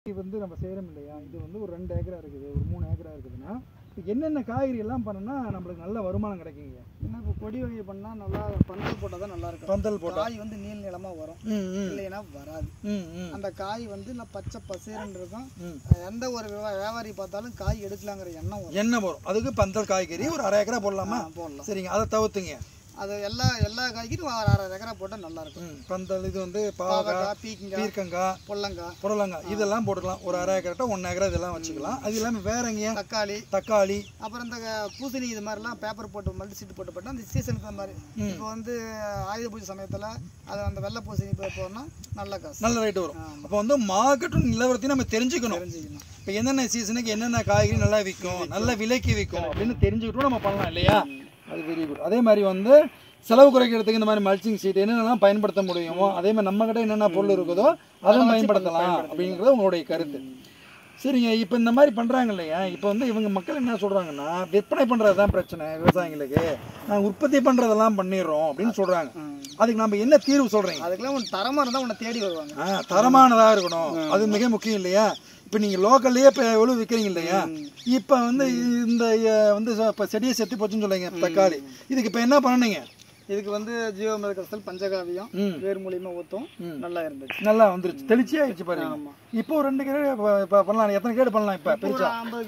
இது வந்து நம்ம செய்கிறோம் இல்லையா, இது வந்து ஒரு 2 ஏக்கரா இருக்குது, ஒரு 3 ஏக்கரா இருக்குதுன்னா என்னென்ன காய்கறி எல்லாம் பண்ணா நம்மளுக்கு நல்ல வருமானம் கிடைக்குங்க? ஏன்னா இப்போ கொடி வகை பண்ணால் நல்லா பந்தல் போட்டால் தான் நல்லா இருக்கும். பந்தல் போட்டால் காய் வந்து நீள் நிலமாக வரும், இல்லைன்னா வராது. அந்த காய் வந்து நான் பச்சை பசேரன் இருக்கும். எந்த ஒரு வியாபாரி பார்த்தாலும் காய் எடுக்கலாங்கிற எண்ணம் வரும். அதுக்கு பந்தல் காய்கறி ஒரு 1/2 ஏக்கரா போடலாமா? போடலாம். சரிங்க, அதை தவிர்த்துங்க. அது எல்லா காய்கறியும் 1/2 ஏக்கரா போட்டால் நல்லா இருக்கும். பந்தல் இது வந்து பாவக்காய், பீர்க்கங்காய், புடலங்காய் இதெல்லாம் போட்டுக்கலாம். ஒரு 1/2 ஏக்கரா 1 ஏக்கரா இதெல்லாம் வச்சுக்கலாம். அது இல்லாமல் வேறங்க தக்காளி அப்புறம் இந்த பூசணி இது மாதிரிலாம் பேப்பர் போட்டு மல்டி சீட்டு போட்டு அந்த சீசனுக்கு அந்த மாதிரி இப்போ வந்து ஆயுத பூஜை சமயத்தில் அதை அந்த வெள்ளை பூசணி போனால் நல்ல ரேட்டு வரும். அப்போ வந்து மார்க்கெட்டும் நிலவரத்தையும் நம்ம தெரிஞ்சுக்கணும். இப்போ என்னென்ன சீசனுக்கு என்னென்ன காய்கறி நல்லா விற்கும், நல்ல விலைக்கு விற்கும் அப்படின்னு தெரிஞ்சுக்கிட்டும் நம்ம பண்ணலாம் இல்லையா? அது வெரி குட். அதே மாதிரி வந்து செலவு குறைக்கிறதுக்கு இந்த மாதிரி மல்ச்சிங் ஷீட் என்னென்னலாம் பயன்படுத்த முடியுமோ அதே மாதிரி நம்மகிட்ட என்னென்ன பொருள் இருக்குதோ அதை பயன்படுத்தலாம் அப்படிங்கிறது உங்களுடைய கருத்து. சரிங்க, இப்போ இந்த மாதிரி பண்ணுறாங்க இல்லையா? இப்போ வந்து இவங்க மக்கள் என்ன சொல்கிறாங்கன்னா, விற்பனை பண்ணுறது தான் பிரச்சனை விவசாயிகளுக்கு, நாங்கள் உற்பத்தி பண்ணுறதெல்லாம் பண்ணிடுறோம் அப்படின்னு சொல்கிறாங்க. அதுக்கு நம்ம என்ன தீர்வு சொல்கிறீங்க? அதுக்கெல்லாம் ஒன்று தரமாக இருந்தால் உன்னை தேடி வருவாங்க. தரமானதாக இருக்கணும், அது மிக முக்கியம் இல்லையா? இப்போ நீங்கள் லோக்கல்லையே இப்போ எவ்வளோ விற்கிறீங்க இல்லையா? இப்போ வந்து இந்த வந்து இப்போ செடியை செத்து போச்சுன்னு சொல்லுங்க தக்காளி, இதுக்கு இப்போ என்ன பண்ணீங்க? இதுக்கு வந்து ஜீவமிருகஸ்தல் பஞ்சகாவியம் வேர் மூலியமாக ஊற்றும் நல்லா இருந்துச்சு, நல்லா வந்துருச்சு, தெளிச்சி ஆயிடுச்சு பாருங்க. இப்போ 2 கிரேடு இப்போ பண்ணலாம். எத்தனை கிரேடு பண்ணலாம்? இப்போ பெருசா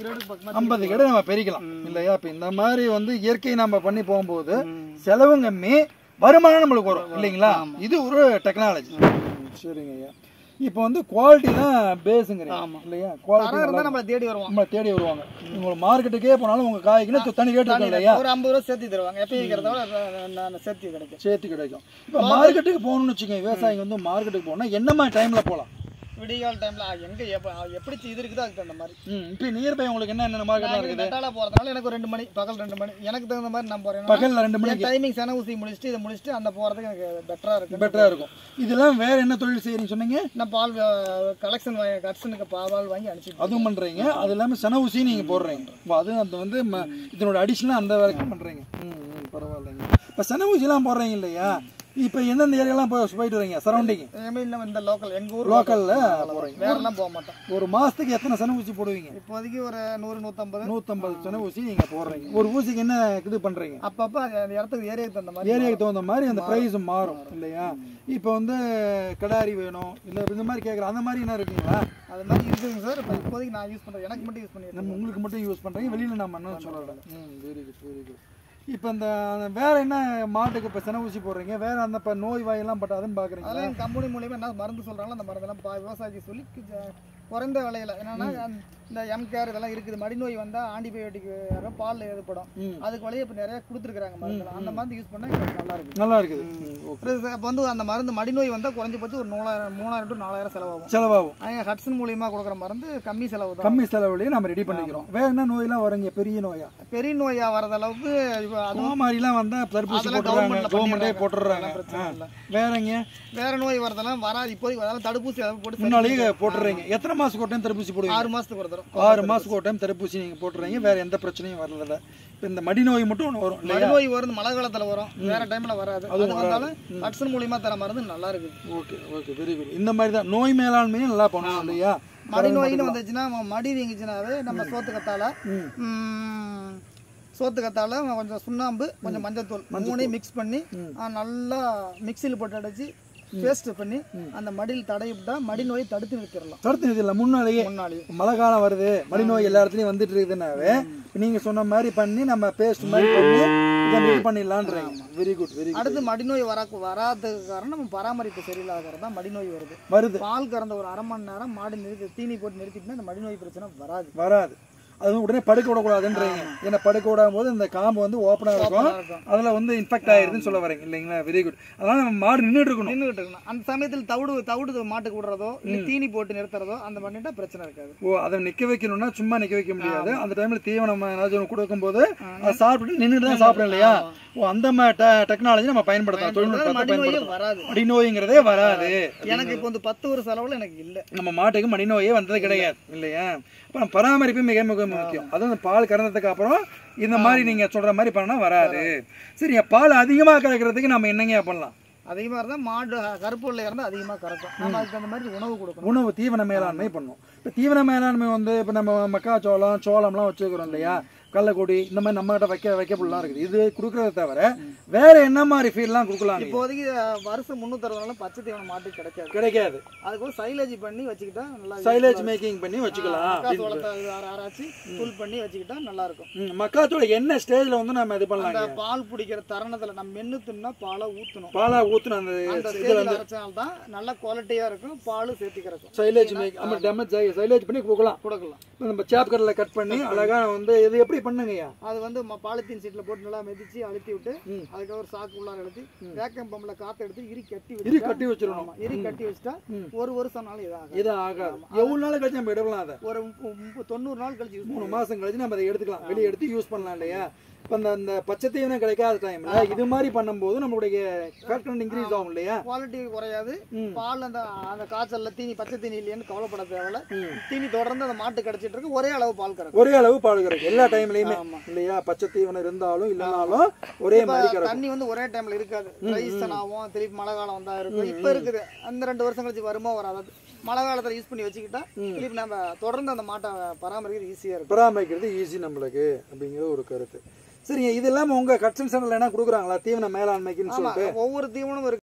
50 கிரேடு நம்ம பெருக்கலாம் இல்லையா? இப்போ இந்த மாதிரி வந்து இயற்கை நம்ம பண்ணி போகும்போது செலவும் கம்மி, வருமானம் நம்மளுக்கு வரும் இல்லைங்களா? இது ஒரு டெக்னாலஜி. சரிங்க ஐயா, இப்போ வந்து குவாலிட்டி தான் பேஸுங்கிறீங்க இல்லையா? குவாலிட்டி இருந்தால் நம்மளை தேடி வருவாங்க. உங்கள் மார்க்கெட்டுக்கே போனாலும் உங்கள் காய்க்குன்னு தனி ரேட் இருக்கும் இல்லையா? ஒரு 50 ரூபா சேர்த்து தருவாங்க, எப்பயும் விற்கிறத சேர்த்து கிடைக்கும். இப்போ மார்க்கெட்டுக்கு போகணும்னு வச்சுக்கோங்க, விவசாயிங்க வந்து மார்க்கெட்டுக்கு போனால் என்ன மாதிரி டைமில் போகலாம்? விடிகால் டைம்ல எங்க எப்படி இது இருக்குதோ அதுக்கு தகுந்த மாதிரி. இப்போ நியர்பை உங்களுக்கு என்ன மார்க்கெட் இருக்குது? நெட்டால போறதுனால எனக்கு 2 மணி, பகல் 2 மணி எனக்கு தகுந்த மாதிரி நான் போறேன். பகல்ல 2 மணி டைமிங் சென ஊசி முடிச்சிட்டு இதை முடிச்சிட்டு அந்த போறதுக்கு எனக்கு பெட்டரா இருக்கும். இதெல்லாம் வேற என்ன தொழில் செய்யறீங்க சொன்னீங்க? நான் பால் கலெக்ஷன் கட்சனுக்கு பால் வாங்கி அனுப்பிச்சு அதுவும் பண்றீங்க. அது இல்லாம சென ஊசி நீங்க போடுறீங்க. அது அந்த வந்து இதனோட அடிஷனலா அந்த வரைக்கும் பண்றீங்க. பரவாயில்லைங்க. இப்போ சென ஊசிலாம் போடுறீங்க இல்லையா? இப்போ எந்தெந்த ஏரியாலாம் போயிட்டு வரீங்க? சரௌண்டிங் இந்த லோக்கல், எங்க ஊர் லோக்கல்ல போறீங்க. வேறெல்லாம் போக மாட்டோம். ஒரு மாசத்துக்கு எத்தனை சென ஊசி போடுவீங்க? இப்போதைக்கு ஒரு 100-150 சென ஊசி நீங்க போடுறீங்க. ஒரு ஊசிக்கு என்ன இது பண்றீங்க? அப்பப்ப அந்த இடத்துக்கு ஏரியாவுக்கு தகுந்த மாதிரி அந்த பிரைஸ் மாறும் இல்லையா? இப்போ வந்து கடாரி வேணும் இல்லை இந்த மாதிரி கேட்குறேன், அந்த மாதிரி என்ன இருக்குங்களா? அது மாதிரி இருக்குதுங்க சார். இப்போதைக்கு நான் யூஸ் பண்ணுறேன், எனக்கு மட்டும் யூஸ் பண்ணிடுறேன். நம்ம உங்களுக்கு மட்டும் யூஸ் பண்ணுறீங்க, வெளியில் நம்ம என்ன சொல்லலாம். Very good. இப்போ இந்த வேற என்ன மாட்டுக்கு இப்போ சென ஊசி போடுறீங்க? வேற அந்த இப்போ நோய் வாயெல்லாம் பட்டாதுன்னு பார்க்குறீங்க? அதெல்லாம் கம்பெனி மூலியமாக என்ன மருந்து சொல்கிறாங்களோ அந்த மருந்தெல்லாம் விவசாயிக்கு சொல்லி குறைந்த விலையில் என்னன்னா இந்த எம்கேர் இதெல்லாம் இருக்குது. மடிநோய் வந்தால் ஆன்டிபயோட்டிக் பாலில் ஏற்படும், அதுக்கு வழியே இப்போ நிறைய கொடுத்துருக்குறாங்க மருந்து. அந்த மருந்து யூஸ் பண்ணால் எங்களுக்கு நல்லா இருக்குது. இப்போ வந்து அந்த மருந்து மடிநோய் வந்தால் குறைஞ்சபட்சம் ஒரு 3000 to 4000 செலவாகும். ஹட்சன் மூலியமாக கொடுக்குற மருந்து கம்மி செலவுலேயே நம்ம ரெடி பண்ணிக்கிறோம். வேற என்ன நோயெல்லாம் வருங்க? பெரிய நோயா வரத அளவுக்கு அது மாதிரிலாம் வந்தால் கவர்மெண்ட்டே போட்டுடுறாங்க. வேற நோய் வரதெல்லாம் வராது. இப்போதைக்கு வரதால தடுப்பூசி போட்டு முன்னாலேயே போட்டுடுறீங்க. எத்தனை மாதத்துக்கு ஒரு டைம் தடுப்பூசி போடுவீங்க? 6 மாதத்துக்கு ஒரு தடவை. 6 மாதத்துக்கு ஒரு டைம் தடுப்பூசி நீங்கள் போட்டுறீங்க. வேற எந்த பிரச்சனையும் வரல. இப்போ இந்த மடி நோய் மட்டும் ஒன்று வரும். மடிநோய் வரும், மழை காலத்தில் வரும், வேற டைமில் வராது. அது வந்தாலும் ஹட்சன் மூலியமாக தர மருந்து நல்லா இருக்குது. Okay very good. இந்த மாதிரி தான் நோய் மேலாண்மையும் நல்லா பண்ணணும் இல்லையா? மடிநோயின்னு வந்துச்சுன்னா மடி வீங்கிச்சுனாவே நம்ம சோத்துக்கத்தால கொஞ்சம் சுண்ணாம்பு, கொஞ்சம் மஞ்சத்தூள் 3 மிக்ஸ் பண்ணி நல்லா மிக்சியில் போட்டு அடைச்சி பேஸ்ட் பண்ணி அந்த மடியில் தடவிட்டா மடி நோயை தடுத்து நிறுத்திடலாம். முன்னாலேயே மழை காலம் வருது, மடி நோய் எல்லா இடத்துலையும் வந்துட்டு இருக்குதுன்னாவே நீங்க சொன்ன மாதிரி பண்ணி நம்ம பேஸ்ட் மாதிரி பண்ணி இதை பண்ணிடலான்றீங்க. Very good. அடுத்து மடிநோய் வராததுக்கு காரணம் நம்ம பராமரிப்பு சரியில்லாத தான் மடிநோய் வருது. பால் கறந்த ஒரு 1/2 மணி நேரம் மாடு தீனி போட்டு நிறுத்திட்டுனா இந்த மடிநோய் பிரச்சனை வராது. அது உடனே படுக்க விடக்கூடாதுன்றீங்க. ஏன்னா படுக்க விடாம போது இந்த காம்பு வந்து ஓப்பனாக இருக்கும், அதில் வந்து இன்ஃபெக்ட் ஆயிருதுன்னு சொல்ல வரீங்க இல்லைங்களா? Very good. அதனால நம்ம மாடு நின்றுட்டு இருக்கணும். அந்த சமயத்தில் தவிடு மாட்டுக்கு விடுறதோ இல்லை தீனி போட்டு நிறுத்துறதோ அந்த பண்ணிட்டா பிரச்சனை இருக்காது. அதை நிற்க வைக்கணும்னா சும்மா நிற்க வைக்க முடியாது. அந்த டைம்ல தீவனம் ஏதாச்சும் கொடுக்கும் போது அதை சாப்பிட்டு நின்றுட்டு தான் சாப்பிடும் இல்லையா? அந்த மாதிரி டெக்னாலஜி நம்ம பயன்படுத்தலாம். தொழில்நுட்பத்தை பயன்படுத்தலாம். மடிநோய்ங்கிறதே வராது. எனக்கு இப்போ வந்து 10 வருஷ செலவுல எனக்கு இல்லை. நம்ம மாட்டுக்கு மடிநோயே வந்தது கிடையாது இல்லையா? அப்புறம் பராமரிப்பு மிக மிக முக்கியம். அதுவும் பால் கறந்ததுக்கு அப்புறம் இந்த மாதிரி நீங்க சொல்ற மாதிரி பண்ணா வராது. சரி, பால் அதிகமாக கறக்கிறதுக்கு நம்ம என்னங்க பண்ணலாம்? அதிகமாக இருந்தால் மாடு கருப்பு வெள்ளையாக இருந்தால் அதிகமாக கறக்கும். நம்ம அதுக்கு அந்த மாதிரி உணவு கொடுக்கணும். உணவு தீவன மேலாண்மை பண்ணும். இப்போ தீவன மேலாண்மை வந்து இப்போ நம்ம மக்காச்சோளம் சோளம்லாம் வச்சுக்கிறோம் இல்லையா, கடலக்கொடி இந்த மாதிரி நம்மகிட்ட வைக்கப்புலாம் இருக்குது. இது கொடுக்குறத தவிர வேற என்ன மாதிரி ஃபீட்லாம் கொடுக்கலாம்? இப்போதைக்கு வருஷம் 360 நாளும் பச்சை தீவனம் மாட்டுக்கு கிடைக்காது. அதுக்கு சைலேஜ் பண்ணி வச்சுக்கிட்டா நல்லா, சைலேஜ் மேக்கிங் பண்ணி வச்சுக்கலாம். மக்காச்சோளத்தை ஆராய்ச்சி புல் பண்ணி வச்சுக்கிட்டா நல்லா இருக்கும். மக்காச்சோளம் என்ன ஸ்டேஜ்ல வந்து நம்ம இது பண்ணலாம்? அந்த பால் பிடிக்கிற தருணத்துல நம்ம மென்னு தின்னா பாலை ஊற்றணும். அந்த ஸ்டேஜில் அரைச்சால்தான் நல்ல குவாலிட்டியா இருக்கும், பால் சேர்த்து கிடக்கும். சைலேஜ் சைலேஜ் பண்ணி கொடுக்கலாம். நம்ம சாப்கரில் கட் பண்ணி அழகா வந்து இது எப்படி பண்ணுங்கய்யா? அது வந்து பாலித்தீன் சீட்ல போட்டு நல்லா மெதிச்சு அழுத்தி விட்டு அதுக்கப்புறம் சாக்கு உள்ளார அழுத்தி வேக்கம் பம்புல காத்து எடுத்து இரி கட்டி வச்சிடணும். இரி கட்டி வச்சுட்டா ஒரு வருஷம்னாலும் இது ஆகாது. எவ்வளவு நாள் கழிச்சு நம்ம எடுக்கலாம்? அதை ஒரு 90 நாள் கழிச்சு 3 மாசம் கழிச்சு நம்ம அதை எடுத்துக்கலாம், வெளியே எடுத்து யூஸ் பண்ணலாம் இல்லையா? இப்போ அந்த பச்சை தீவனம் கிடைக்காத டைம்ல இது மாதிரி பண்ணும்போது நம்மளுடைய ஃபேட் கண்டென்ட் இன்க்ரீஸ் ஆகும் இல்லையா, குவாலிட்டி குறையாது. பால் அந்த காய்ச்சல்ல தீனி பச்சை தீனி இல்லையான்னு கவலைப்பட தேவையில்ல. தீனி தொடர்ந்து அந்த மாட்டு கிடைச்சிட்டு இருக்கு, ஒரே அளவு பால் கறக்கும் எல்லா டைம்லயுமே இல்லையா. பச்சை தீவனம் இருந்தாலும் இல்லைனாலும் ஒரே மாதிரி கறக்கும். தண்ணி வந்து ஒரே டைம்ல இருக்காது, ரைசன் ஆகும், திருப்பி மழை காலம் வந்தா இருக்கும். இப்ப இருக்குது அந்த 2 வருஷம் கழிச்சு வருமா வராது. மழை காலத்துல யூஸ் பண்ணி வச்சுக்கிட்டா திருப்பி நம்ம தொடர்ந்து அந்த மாட்டை பராமரிக்கிறது ஈஸியா இருக்கும். பராமரிக்கிறது ஈஸி நம்மளுக்கு அப்படிங்கிற ஒரு கருத்து. சரிங்க, இது இல்லாம உங்க கட்சன் சென்டர்ல என்ன கொடுக்குறாங்களா தீவன மேலாண்மைக்குன்னு சொல்லிட்டு? ஒவ்வொரு தீவனம் இருக்கு.